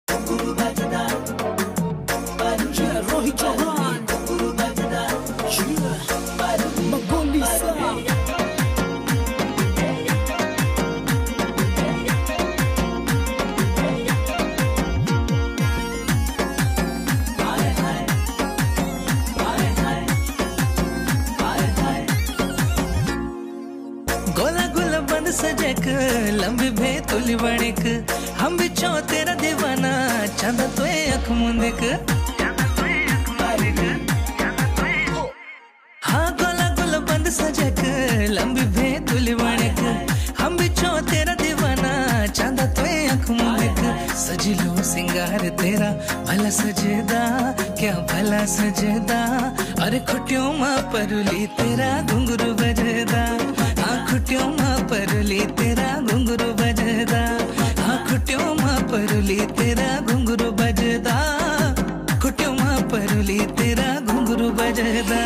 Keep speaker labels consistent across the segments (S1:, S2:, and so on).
S1: रोहित चौहान मगोली सा
S2: गोला गोला बंद सजक लंबी भे तुली बड़क हम बिछो तेरा दीवाना चंद तो अख मुंदिक हाँ गोला गोला बंद सजक लंबी भे तुली बड़क हम बिछो तेरा दीवाना चंद तो अख मुंदिक सजिलो सिंगार तेरा भला सजदा क्या भला सजदा अरे खुटियों माँ परुली तेरा घुंघरू बजदा खुटियों माँ परुली तेरा घुंघरू बजदा हाँ खुटियों माँ परुली तेरा घुंघरू बजदा खुटियों माँ परुली तेरा घुंघरू बजदा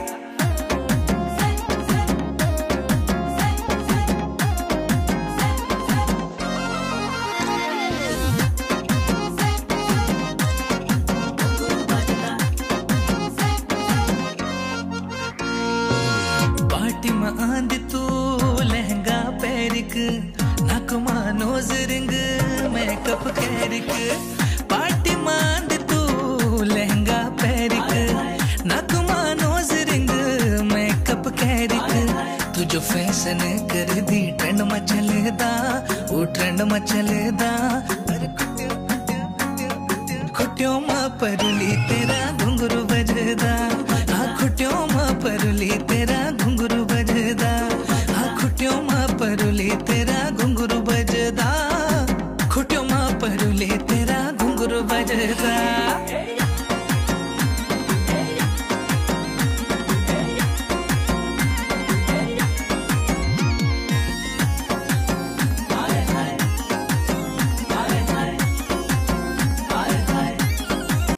S2: पार्टी में आंद तू लहंगा पैरिक नकमा नोज रिंग मेकअप कैरिक पार्टी में आंद तू लहंगा पैरिक नकमा नोज रिंग मेकअप कैरिक तू जो फैशन कर दी ट्रेंड में चलेदा वो ट्रेंड में चलेदा अरे खुटियों माँ परुली तेरा घुंघरू बजदा हाँ खुटियों माँ परुली तेरा घुंघरू बजदा हाँ खुटियों माँ परुली तेरा घुंघरू बजदा खुटियों माँ परुली तेरा घुंघरू बजदा।